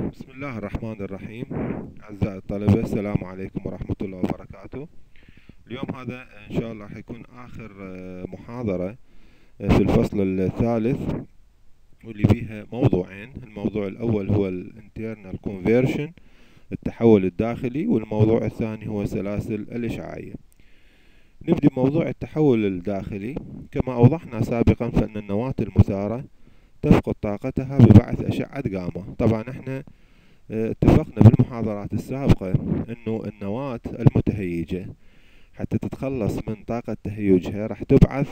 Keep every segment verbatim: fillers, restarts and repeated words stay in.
بسم الله الرحمن الرحيم. أعزائي الطلبة، السلام عليكم ورحمة الله وبركاته. اليوم هذا إن شاء الله حيكون آخر آه، محاضرة آه، في الفصل الثالث، واللي فيها موضوعين. الموضوع الأول هو ال Internal Conversion، التحول الداخلي، والموضوع الثاني هو سلاسل الإشعاعية. نبدأ بموضوع التحول الداخلي. كما أوضحنا سابقا، فإن النواة المثارة تفقد طاقتها ببعث أشعة جاما. طبعا احنا اتفقنا بالمحاضرات السابقة انه النواة المتهيجة حتى تتخلص من طاقة تهيجها راح تبعث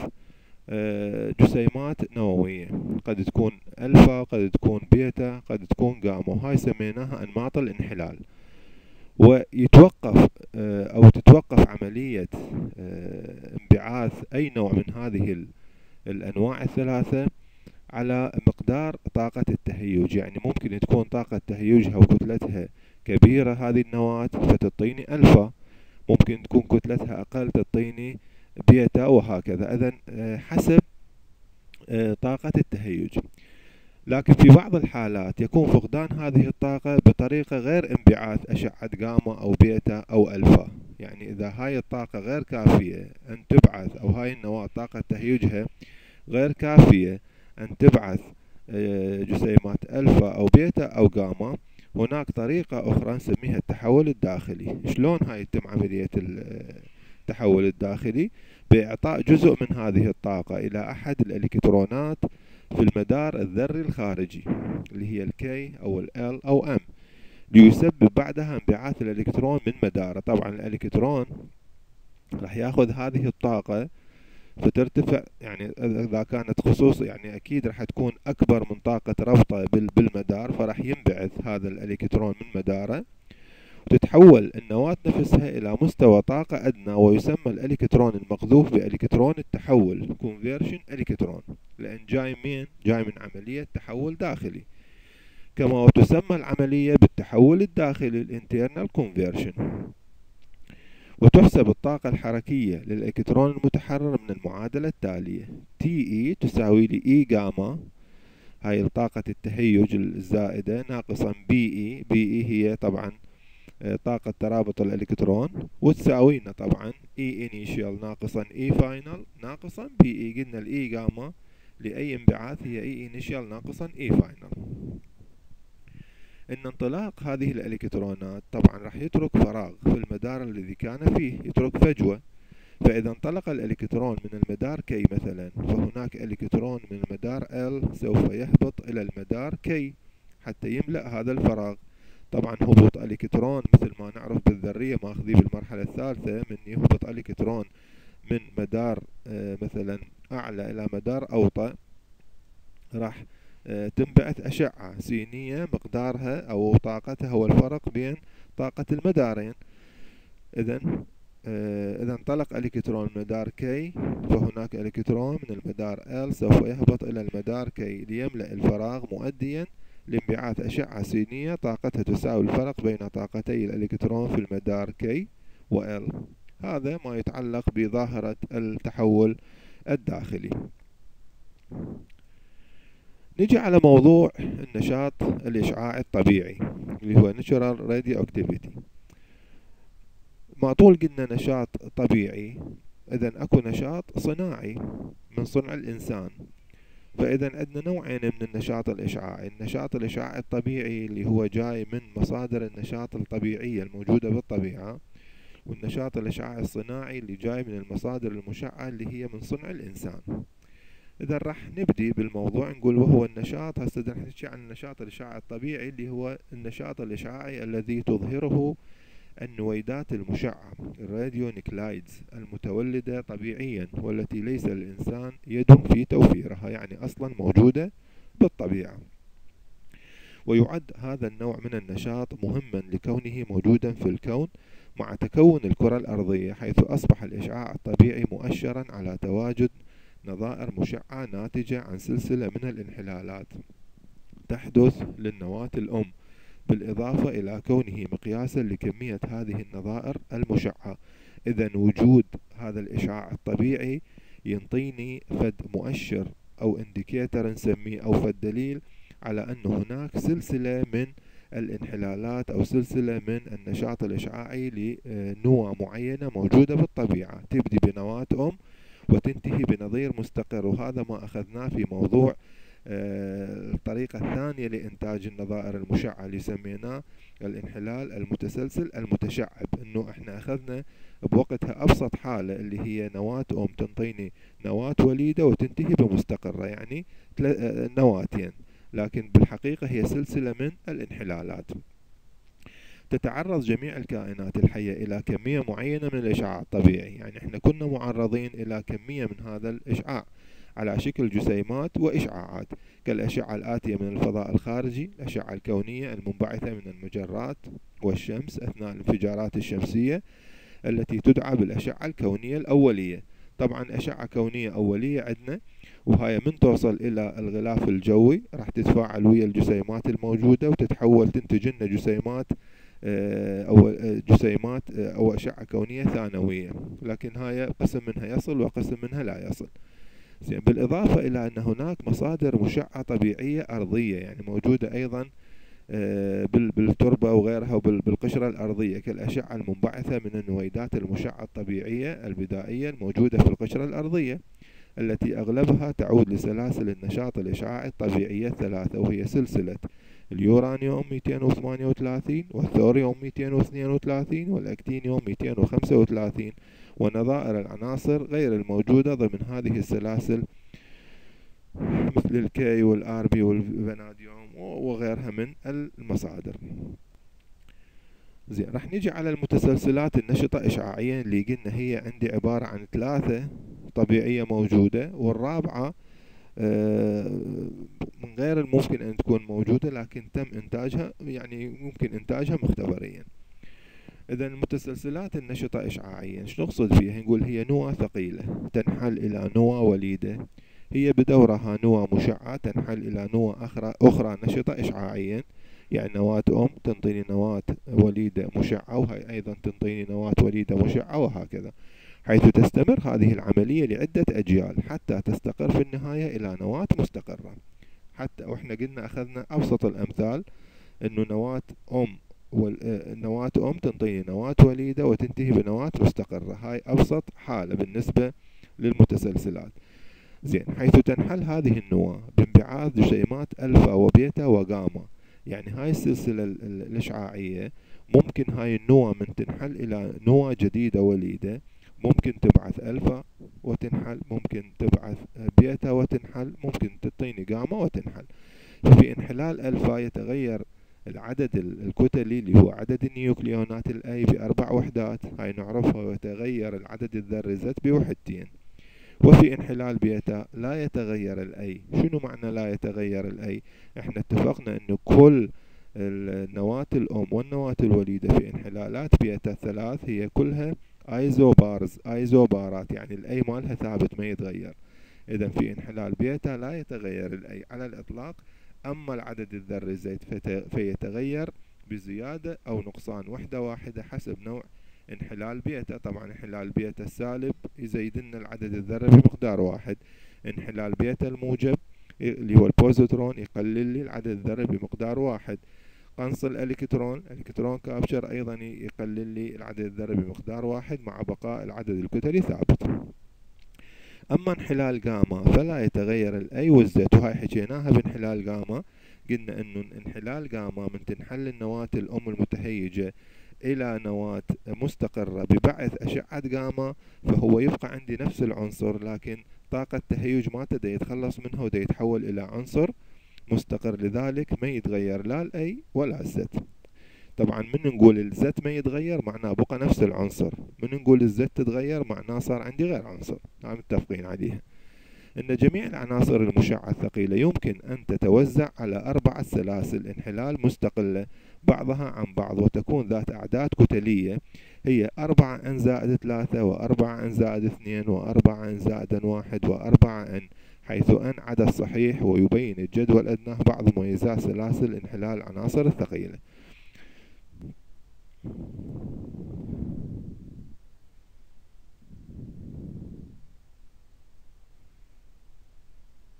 جسيمات نووية، قد تكون ألفا، قد تكون بيتا، قد تكون جاما، وهاي سميناها أنماط الانحلال. ويتوقف أو تتوقف عملية انبعاث أي نوع من هذه الأنواع الثلاثة على مقدار طاقة التهيج. يعني ممكن تكون طاقة تهيجها وكتلتها كبيرة هذه النواة فتعطيني ألفا، ممكن تكون كتلتها أقل تعطيني بيتا، وهكذا. إذن حسب طاقة التهيج. لكن في بعض الحالات يكون فقدان هذه الطاقة بطريقة غير انبعاث أشعة جاما أو بيتا أو ألفا. يعني إذا هاي الطاقة غير كافية أن تبعث، أو هاي النواة طاقة تهيجها غير كافية أن تبعث جسيمات ألفا أو بيتا أو جاما، هناك طريقة أخرى نسميها التحول الداخلي. شلون هاي يتم عملية التحول الداخلي؟ بإعطاء جزء من هذه الطاقة إلى أحد الإلكترونات في المدار الذري الخارجي، اللي هي الكي أو ال أو M، ليسبب بعدها انبعاث الإلكترون من مداره. طبعا الإلكترون راح ياخذ هذه الطاقة فترتفع، يعني إذا كانت خصوص يعني أكيد راح تكون أكبر من طاقة ربطه بالمدار، فراح ينبعث هذا الإلكترون من مداره، وتتحول النواة نفسها إلى مستوى طاقة أدنى، ويسمى الإلكترون المقذوف بإلكترون التحول Conversion إلكترون، لأن جاي من جاي من عملية تحول داخلي. كما تسمى العملية بالتحول الداخلي الانترنال Conversion. وتحسب الطاقة الحركية للإلكترون المتحرر من المعادلة التالية: تي إي تساوي لي إي جاما، هاي طاقة التهيج الزائدة، ناقصا بي إي، بي إي هي طبعا طاقة ترابط الإلكترون، وتساوينا طبعا إي إنيشيال ناقصا إي فاينل ناقصا بي إي. قلنا الإي جاما لأي انبعاث هي إي إنيشيال ناقصا إي فاينل. إن انطلاق هذه الإلكترونات طبعا راح يترك فراغ في المدار الذي كان فيه، يترك فجوة. فإذا انطلق الإلكترون من المدار كي مثلا، فهناك إلكترون من المدار L سوف يهبط إلى المدار كي حتى يملأ هذا الفراغ. طبعا هبوط إلكترون مثل ما نعرف بالذرية ماخذيه بالمرحلة الثالثة، من يهبط إلكترون من مدار مثلا أعلى إلى مدار أوطى، راح تنبعث أشعة سينية مقدارها أو طاقتها هو الفرق بين طاقة المدارين. إذن إذا انطلق إلكترون من مدار كي، فهناك إلكترون من المدار L سوف يهبط إلى المدار كي ليملأ الفراغ، مؤديا لانبعاث أشعة سينية طاقتها تساوي الفرق بين طاقتي الإلكترون في المدار كي و L. هذا ما يتعلق بظاهرة التحول الداخلي. نجي على موضوع النشاط الإشعاعي الطبيعي اللي هو Natural Radioactivity. ما طول قلنا نشاط طبيعي، إذن أكو نشاط صناعي من صنع الإنسان. فإذن عندنا نوعين من النشاط الإشعاعي: النشاط الإشعاعي الطبيعي اللي هو جاي من مصادر النشاط الطبيعية الموجودة بالطبيعة، والنشاط الإشعاعي الصناعي اللي جاي من المصادر المشعة اللي هي من صنع الإنسان. إذا راح نبدي بالموضوع نقول وهو النشاط. هسه بدنا نحكي عن النشاط الإشعاعي الطبيعي، اللي هو النشاط الإشعاعي الذي تظهره النويدات المشعة الراديو نيكلايدز المتولدة طبيعيا، والتي ليس للإنسان يد في توفيرها، يعني أصلا موجودة بالطبيعة. ويعد هذا النوع من النشاط مهما لكونه موجودا في الكون مع تكون الكرة الأرضية، حيث أصبح الإشعاع الطبيعي مؤشرا على تواجد نظائر مشعة ناتجة عن سلسلة من الانحلالات تحدث للنواة الأم، بالإضافة إلى كونه مقياسا لكمية هذه النظائر المشعة. إذن وجود هذا الإشعاع الطبيعي ينطيني فد مؤشر أو انديكيتر نسميه، أو فد دليل على أن هناك سلسلة من الانحلالات أو سلسلة من النشاط الإشعاعي لنوى معينة موجودة بالطبيعة، تبدي بنواة أم وتنتهي بنظير مستقر. وهذا ما أخذناه في موضوع الطريقة الثانية لإنتاج النظائر المشعة اللي سميناه الانحلال المتسلسل المتشعب، إنه إحنا أخذنا بوقتها أبسط حالة اللي هي نواة أم تنطيني نواة وليدة وتنتهي بمستقرة، يعني نواتين، لكن بالحقيقة هي سلسلة من الانحلالات. تتعرض جميع الكائنات الحية إلى كمية معينة من الإشعاع الطبيعي، يعني إحنا كنا معرضين إلى كمية من هذا الإشعاع على شكل جسيمات وإشعاعات، كالأشعة الآتية من الفضاء الخارجي، الأشعة الكونية المنبعثة من المجرات والشمس أثناء الانفجارات الشمسية التي تدعى بالأشعة الكونية الأولية. طبعا أشعة كونية أولية عندنا، وهاي من توصل إلى الغلاف الجوي راح تتفاعل ويا الجسيمات الموجودة وتتحول تنتج لنا جسيمات أو جسيمات أو أشعة كونية ثانوية، لكن هاي قسم منها يصل وقسم منها لا يصل. زين، بالإضافة إلى أن هناك مصادر مشعة طبيعية أرضية يعني موجودة أيضا بالتربة وغيرها وبالقشرة الأرضية، كالأشعة المنبعثة من النويدات المشعة الطبيعية البدائية الموجودة في القشرة الأرضية، التي أغلبها تعود لسلاسل النشاط الإشعاعي الطبيعية الثلاثة، وهي سلسلة اليورانيوم مئتين وثمانية وثلاثين والثوريوم مئتين واثنين وثلاثين والأكتينيوم مئتين وخمسة وثلاثين، ونظائر العناصر غير الموجودة ضمن هذه السلاسل مثل الكي والآربي والفاناديوم وغيرها من المصادر. زين، راح نيجي على المتسلسلات النشطة إشعاعيا اللي قلنا هي عندي عبارة عن ثلاثة طبيعية موجودة، والرابعة من غير الممكن أن تكون موجودة لكن تم إنتاجها، يعني ممكن إنتاجها مختبريا. إذا المتسلسلات النشطة إشعاعيا شو نقصد فيها؟ نقول هي نوى ثقيلة تنحل إلى نوى وليدة، هي بدورها نوى مشعة تنحل إلى نوى أخرى, أخرى نشطة إشعاعيا، يعني نواة أم تنطيني نواة وليدة مشعة وهي أيضا تنطيني نواة وليدة مشعة، وهكذا، حيث تستمر هذه العملية لعدة أجيال حتى تستقر في النهاية إلى نواة مستقرة. حتى وإحنا قلنا أخذنا أبسط الأمثال إنه نواة أم والنواة أم تنطيني نواة وليدة وتنتهي بنواة مستقرة، هاي أبسط حالة بالنسبة للمتسلسلات. زين، حيث تنحل هذه النواة بانبعاث جسيمات ألفا وبيتا وغاما، يعني هاي السلسلة الإشعاعية ممكن هاي النواة من تنحل إلى نواة جديدة وليدة، ممكن تبعث ألفا وتنحل، ممكن تبعث بيتا وتنحل، ممكن تعطيني غاما وتنحل. في انحلال ألفا يتغير العدد الكتلي اللي هو عدد النيوكليونات الأي بأربع وحدات، هاي نعرفها، ويتغير العدد الذري زد بوحدتين. وفي انحلال بيتا لا يتغير الأي. شنو معنى لا يتغير الأي؟ احنا اتفقنا انه كل النواة الأم والنواة الوليدة في انحلالات بيتا الثلاث هي كلها ايزوبارز، ايزوبارات، يعني الأي مالها ثابت ما يتغير. إذا في انحلال بيتا لا يتغير الأي على الإطلاق، أما العدد الذري زد فيتغير بزيادة أو نقصان وحدة واحدة حسب نوع انحلال بيتا. طبعا انحلال بيتا السالب يزيد لنا العدد الذري بمقدار واحد، انحلال بيتا الموجب اللي هو البوزيترون يقلل لي العدد الذري بمقدار واحد، قنص الالكترون الكترون كابشر ايضا يقلل لي العدد الذري بمقدار واحد مع بقاء العدد الكتلي ثابت. اما انحلال جاما فلا يتغير الاي والزد، وهاي حكيناها بانحلال جاما، قلنا انه انحلال جاما من تنحل النواة الام المتهيجة إلى نواة مستقرة ببعث أشعة جاما، فهو يبقى عندي نفس العنصر، لكن طاقة تهيج مالته دا يتخلص منها ودا يتحول إلى عنصر مستقر، لذلك ما يتغير لا الأي ولا الزد. طبعا من نقول الزد ما يتغير معناه بقى نفس العنصر، من نقول الزد تتغير معناه صار عندي غير عنصر، هم متفقين عليها. إن جميع العناصر المشعة الثقيلة يمكن أن تتوزع على أربعة سلاسل انحلال مستقلة بعضها عن بعض، وتكون ذات أعداد كتلية هي أربعة إن زائد ثلاثة وأربعة إن زائد اثنين وأربعة إن زائد واحد وأربعة إن، حيث إن عدد صحيح، ويبين الجدول أدناه بعض مميزات سلاسل انحلال العناصر الثقيلة.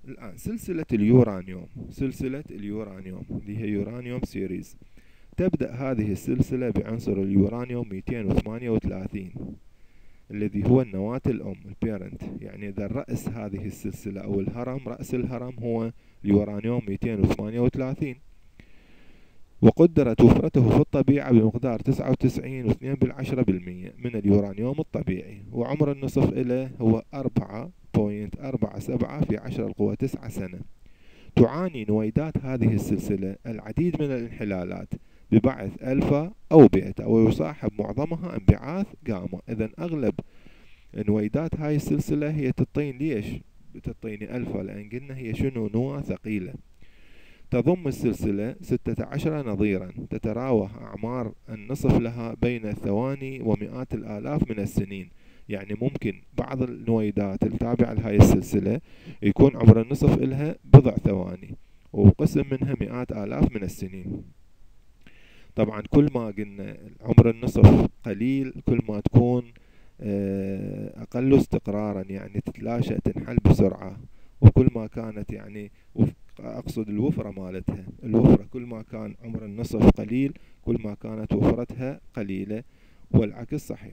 الآن سلسلة اليورانيوم، سلسلة اليورانيوم اللي هي يورانيوم سيريز، تبدأ هذه السلسلة بعنصر اليورانيوم مئتين وثمانية وثلاثين الذي هو النواة الأم البيرنت. يعني إذا رأس هذه السلسلة أو الهرم، رأس الهرم هو اليورانيوم مئتين وثمانية وثلاثين، وقدرت وفرته في الطبيعة بمقدار تسعة وتسعين فاصلة اثنين بالعشرة بالمئة من اليورانيوم الطبيعي، وعمر النصف إله هو أربعة فاصلة أربعة سبعة في عشرة القوة تسعة سنة. تعاني نويدات هذه السلسلة العديد من الانحلالات ببعث ألفا أو بيتا، ويصاحب معظمها انبعاث جاما. إذن أغلب نويدات هاي السلسلة هي تطين ليش؟ بتطيني ألفا لأن قلنا هي شنو؟ نواة ثقيلة. تضم السلسلة ستة عشر نظيرا تتراوح أعمار النصف لها بين الثواني ومئات الآلاف من السنين. يعني ممكن بعض النويدات التابعة لهاي السلسلة يكون عمر النصف إلها بضع ثواني، وقسم منها مئات آلاف من السنين. طبعا كل ما قلنا عمر النصف قليل كل ما تكون أقل استقرارا، يعني تتلاشى تنحل بسرعة. وكل ما كانت يعني أقصد الوفرة مالتها، الوفرة كل ما كان عمر النصف قليل كل ما كانت وفرتها قليلة، والعكس صحيح.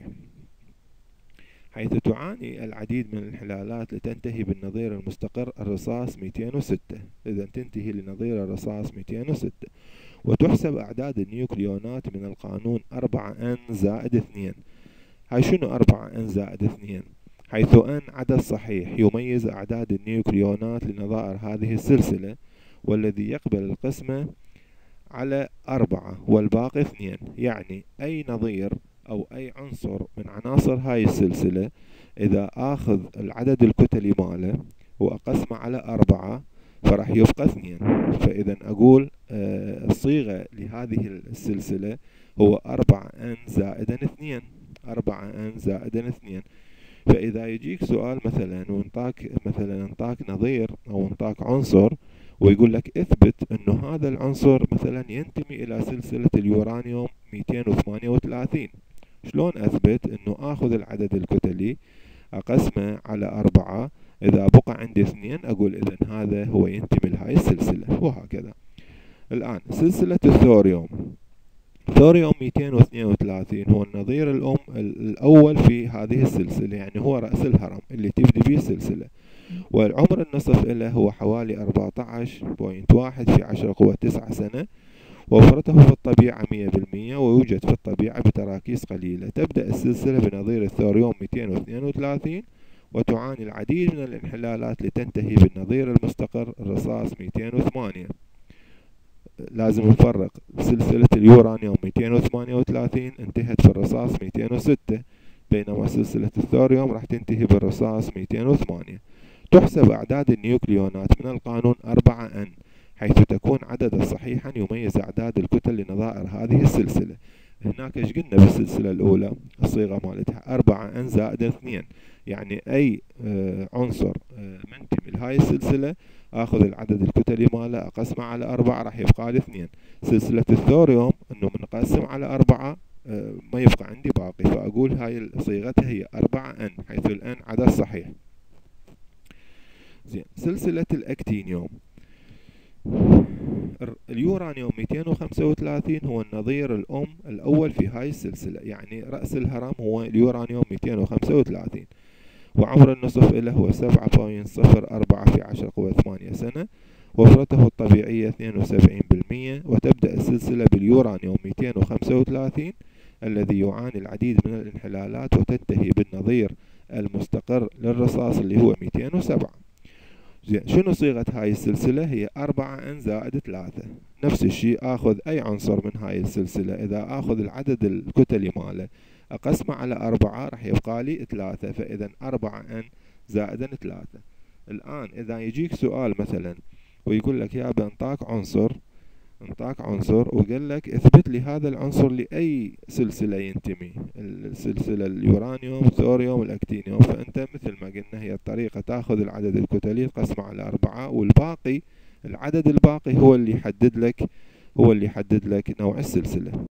حيث تعاني العديد من الانحلالات لتنتهي بالنظير المستقر الرصاص مئتين وستة، إذا تنتهي لنظير الرصاص مئتين وستة. وتحسب أعداد النيوكليونات من القانون أربعة إن زائد اثنين. هاي شنو أربعة إن زائد اثنين؟ حيث إن عدد صحيح يميز أعداد النيوكليونات لنظائر هذه السلسلة، والذي يقبل القسمة على أربعة والباقي اثنين. يعني أي نظير أو أي عنصر من عناصر هاي السلسلة إذا آخذ العدد الكتلي ماله وأقسمه على أربعة فراح يبقى اثنين. فإذا أقول آه الصيغة لهذه السلسلة هو أربعة إن زائدا اثنين، أربعة إن زائدا اثنين. فإذا يجيك سؤال مثلا وانطاك مثلا انطاك نظير أو انطاك عنصر ويقول لك اثبت انه هذا العنصر مثلا ينتمي الى سلسلة اليورانيوم مئتين وثمانية وثلاثين، شلون اثبت؟ انه اخذ العدد الكتلي اقسمه على أربعة، اذا بقى عندي اثنين اقول اذا هذا هو ينتمي لهاي السلسلة، وهكذا. الان سلسلة الثوريوم، ثوريوم مئتين واثنين وثلاثين هو النظير الأم الأول في هذه السلسلة، يعني هو رأس الهرم اللي تبدي به السلسلة، والعمر النصف له هو حوالي أربعة عشر فاصلة واحد في عشرة قوة تسعة سنة. وفرته في الطبيعة مئة بالمئة، ويوجد في الطبيعة بتراكيز قليلة. تبدأ السلسلة بنظير الثوريوم مئتين واثنين وثلاثين، وتعاني العديد من الانحلالات لتنتهي بالنظير المستقر الرصاص مئتين وثمانية. لازم نفرق، سلسلة اليورانيوم مئتين وثمانية وثلاثين انتهت في الرصاص مئتين وستة، بينما سلسلة الثوريوم راح تنتهي بالرصاص مئتين وثمانية. تحسب أعداد النيوكليونات من القانون أربعة إن، حيث تكون عددا صحيحا يميز أعداد الكتل لنظائر هذه السلسلة. هناك ايش قلنا بالسلسلة الأولى؟ الصيغة مالتها أربعة إن زائد اثنين، يعني أي آه عنصر آه منتمي لهاي السلسلة آخذ العدد الكتلي ماله أقسمه على أربعة راح يبقى لي اثنين. سلسلة الثوريوم إنه منقسم على أربعة آه ما يبقى عندي باقي، فأقول هاي صيغتها هي أربعة إن، حيث الإن عدد صحيح. زين، سلسلة الأكتينيوم، اليورانيوم مئتين وخمسة وثلاثين هو النظير الأم الأول في هاي السلسلة، يعني رأس الهرم هو اليورانيوم مئتين وخمسة وثلاثين، وعمر النصف له هو سبعة فاصلة صفر أربعة في عشرة قوة ثمانية سنة. وفرته الطبيعية اثنين وسبعين بالمئة. وتبدأ السلسلة باليورانيوم مئتين وخمسة وثلاثين الذي يعاني العديد من الانحلالات، وتنتهي بالنظير المستقر للرصاص اللي هو مئتين وسبعة. زين، شنو صيغة هاي السلسلة؟ هي أربعة إن زائد ثلاثة. نفس الشيء آخذ أي عنصر من هاي السلسلة، إذا آخذ العدد الكتلي ماله أقسمه على أربعة راح يبقى لي ثلاثة، فإذا أربعة إن زائد ثلاثة. الآن إذا يجيك سؤال مثلا ويقول لك يا بنطاك عنصر، انطاك عنصر وقال لك اثبت لي هذا العنصر لأي سلسلة ينتمي، السلسلة اليورانيوم، الثوريوم، الأكتينيوم، فأنت مثل ما قلنا هي الطريقة تأخذ العدد الكتلي تقسمه على أربعة، والباقي العدد الباقي هو اللي يحدد لك هو اللي يحدد لك نوع السلسلة.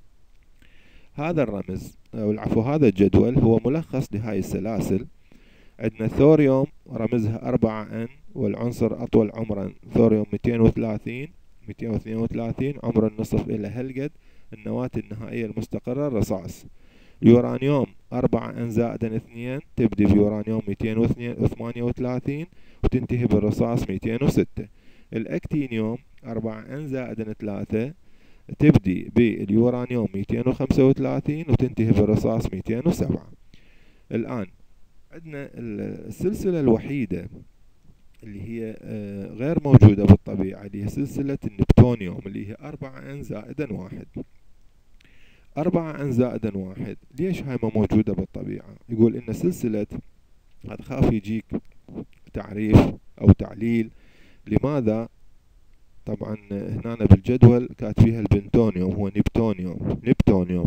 هذا الرمز أو العفو هذا الجدول هو ملخص لهاي السلاسل عندنا ثوريوم رمزها أربعة إن، والعنصر أطول عمرا ثوريوم مئتين وثلاثين مئتين واثنين وثلاثين، عمر النصف إلى هالقد. النواة النهائية المستقرة الرصاص. اليورانيوم أربعة إن زائدا اثنين، تبدي بيورانيوم مئتين وثمانية وثلاثين وتنتهي بالرصاص مئتين وستة. الأكتينيوم أربعة إن زائدا ثلاثة، تبدي باليورانيوم مئتين وخمسة وثلاثين وتنتهي بالرصاص مئتين وسبعة. الآن عندنا السلسلة الوحيدة اللي هي غير موجودة بالطبيعة، اللي هي سلسلة النبتونيوم، اللي هي أربعة إن زائدا واحد. أربعة إن زائدا واحد ليش هاي ما موجودة بالطبيعة؟ يقول إن سلسلة، هذا خاف يجيك تعريف أو تعليل لماذا. طبعا هنا بالجدول كاتبيها البنتونيوم، هو نبتونيوم نبتونيوم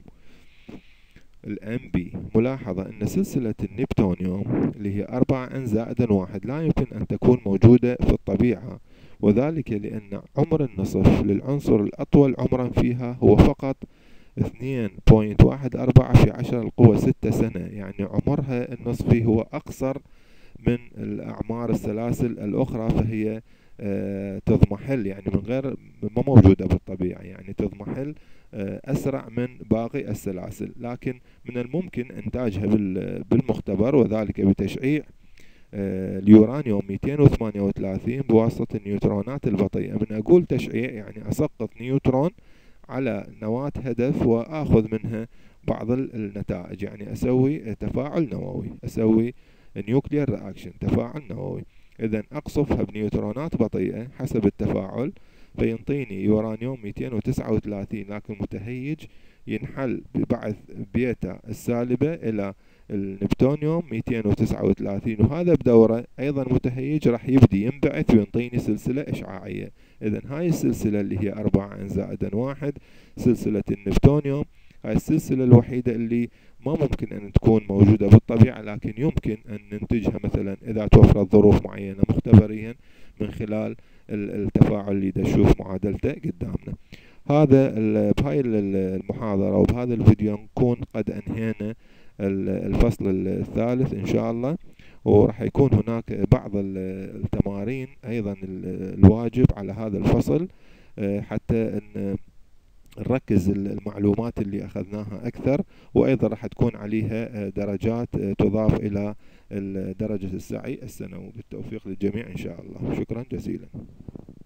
الام بي. ملاحظة ان سلسلة النبتونيوم اللي هي أربعة إن زائدا واحد لا يمكن ان تكون موجودة في الطبيعة، وذلك لان عمر النصف للعنصر الاطول عمرا فيها هو فقط اثنين فاصلة واحد أربعة في عشرة القوة ستة سنة، يعني عمرها النصفي هو اقصر من الاعمار السلاسل الاخرى، فهي آه تضمحل، يعني من غير ما موجودة بالطبيعة، يعني تضمحل أسرع من باقي السلاسل. لكن من الممكن إنتاجها بالمختبر، وذلك بتشعيع اليورانيوم مئتين وثمانية وثلاثين بواسطة النيوترونات البطيئة. من أقول تشعيع يعني أسقط نيوترون على نواة هدف وآخذ منها بعض النتائج، يعني أسوي تفاعل نووي، أسوي نيوكليير رياكشن، تفاعل نووي. إذن أقصفها بنيوترونات بطيئة حسب التفاعل فينطيني يورانيوم مئتين وتسعة وثلاثين، لكن متهيج ينحل ببعث بيتا السالبة إلى النبتونيوم مئتين وتسعة وثلاثين، وهذا بدوره أيضا متهيج راح يبدي ينبعث وينطيني سلسلة إشعاعية. إذن هاي السلسلة اللي هي أربعة إن زائدا واحد، سلسلة النبتونيوم، هاي السلسلة الوحيدة اللي ما ممكن أن تكون موجودة بالطبيعة، لكن يمكن أن ننتجها مثلا إذا توفرت ظروف معينة مختبريا من خلال التفاعل اللي دا نشوف معادلته قدامنا. هذا بهاي المحاضرة وبهذا الفيديو نكون قد أنهينا الفصل الثالث إن شاء الله، وراح يكون هناك بعض التمارين أيضا الواجب على هذا الفصل حتى أن نركز المعلومات اللي أخذناها أكثر، وأيضا راح تكون عليها درجات تضاف إلى درجة السعي السنوي. بالتوفيق للجميع إن شاء الله. شكرا جزيلا.